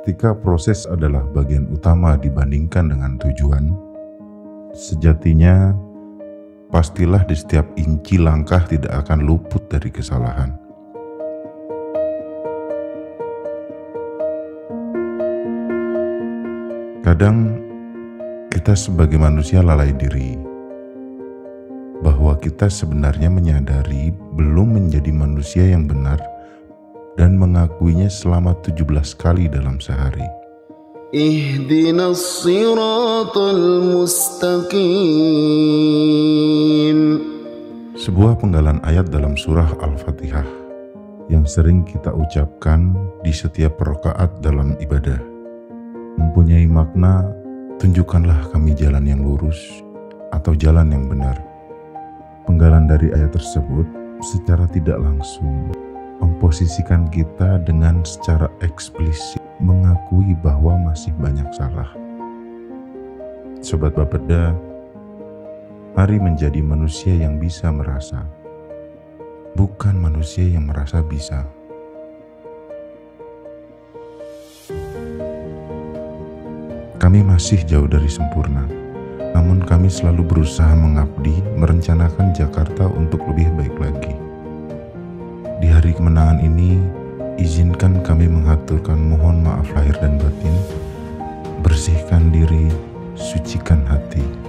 ketika proses adalah bagian utama dibandingkan dengan tujuan, sejatinya pastilah di setiap inci langkah tidak akan luput dari kesalahan. Kadang kita sebagai manusia lalai diri bahwa kita sebenarnya menyadari belum menjadi manusia yang benar dan mengakuinya selama 17 kali dalam sehari. Ihdinas siratal mustaqim. Sebuah penggalan ayat dalam surah Al-Fatihah yang sering kita ucapkan di setiap rakaat dalam ibadah. Mempunyai makna, tunjukkanlah kami jalan yang lurus atau jalan yang benar. Penggalan dari ayat tersebut secara tidak langsung memposisikan kita dengan secara eksplisit mengakui bahwa masih banyak salah. Sobat Bapeda, mari menjadi manusia yang bisa merasa, bukan manusia yang merasa bisa. Kami masih jauh dari sempurna, namun kami selalu berusaha mengabdi, merencanakan Jakarta untuk lebih baik lagi. Di hari kemenangan ini, izinkan kami mengaturkan mohon maaf lahir dan batin, bersihkan diri, sucikan hati.